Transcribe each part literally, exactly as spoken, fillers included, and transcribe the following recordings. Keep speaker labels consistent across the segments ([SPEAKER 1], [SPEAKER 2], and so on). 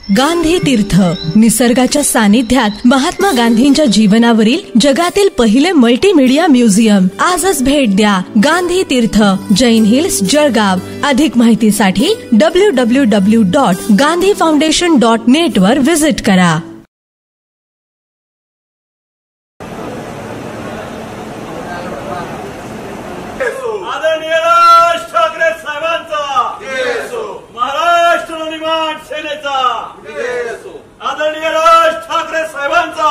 [SPEAKER 1] गांधी तीर्थ, निसर्गाच्या सानिध्यात महात्मा गांधींच्या जीवनावरील जगातील पहिले मल्टीमीडिया म्युझियम. आजच भेट द्या. गांधी तीर्थ, जैन हिल्स, जळगाव. अधिक माहितीसाठी W W W dot Gandhi foundation dot net वर विजिट करा.
[SPEAKER 2] आदरणीय राज ठाकरे साहेबांचा महाराष्ट्र नवनिर्माण सेनेचा, आदरणीय राज ठाकरे साहेबांचा.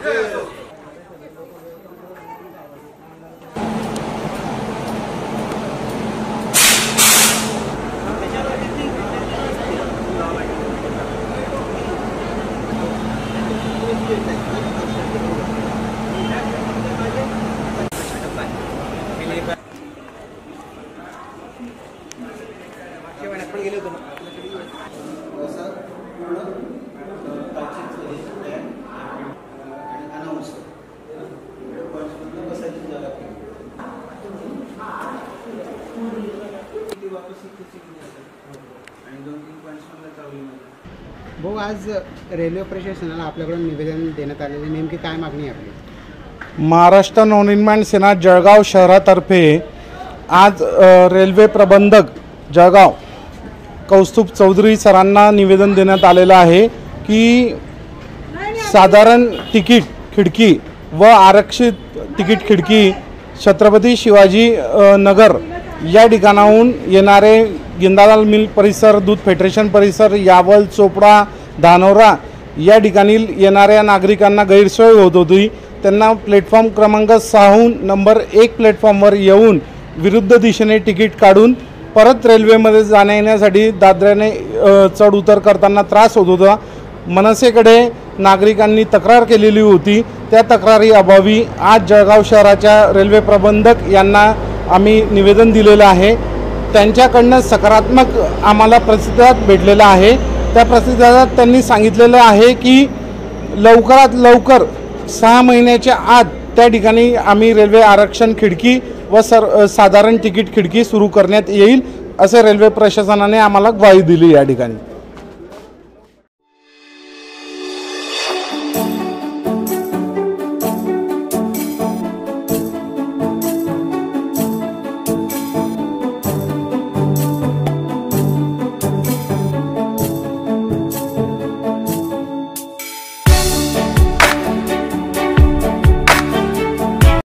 [SPEAKER 3] भाऊ, आज रेल्वे प्रशासनाला आपल्याकडून निवेदन देण्यात आलेले, नेमकी काय मागणी आहे आपली?
[SPEAKER 4] महाराष्ट्र नवनिर्माण सेना जळगाव शहरातर्फे आज रेल्वे प्रबंधक जळगाव कौस्तुभ चौधरी सरांना निवेदन देण्यात आलेलं आहे की साधारण तिकीट खिडकी व आरक्षित तिकीट खिडकी छत्रपती शिवाजी नगर या ठिकाणाहून येणारे गिंदालाल मिल परिसर, दूध फेडरेशन परिसर, यावल, चोपडा, धानोरा या ठिकाणी येणाऱ्या नागरिकांना गैरसोय होत होती. त्यांना प्लॅटफॉर्म क्रमांक सहाहून नंबर एक प्लॅटफॉर्मवर येऊन विरुद्ध दिशेने तिकीट काढून परत रेल्वेमध्ये जाण्या येण्यासाठी दादऱ्याने चढ उतर करताना त्रास होत होता. मनसेकडे नागरिकांनी तक्रार केलेली होती. त्या तक्रारी अभावी आज जळगाव शहराच्या रेल्वे प्रबंधक यांना आम्ही निवेदन दिलेलं आहे. त्यांच्याकडनं सकारात्मक आम्हाला प्रतिसाद भेटलेला आहे. त्या प्रतिसादात त्यांनी सांगितलेलं आहे की लवकरात लवकर सहा महिन्याच्या आत त्या ठिकाणी आम्ही रेल्वे आरक्षण खिडकी व सर साधारण तिकीट खिडकी सुरू करण्यात येईल, असे रेल्वे प्रशासनाने आम्हाला ग्वाही दिली या ठिकाणी.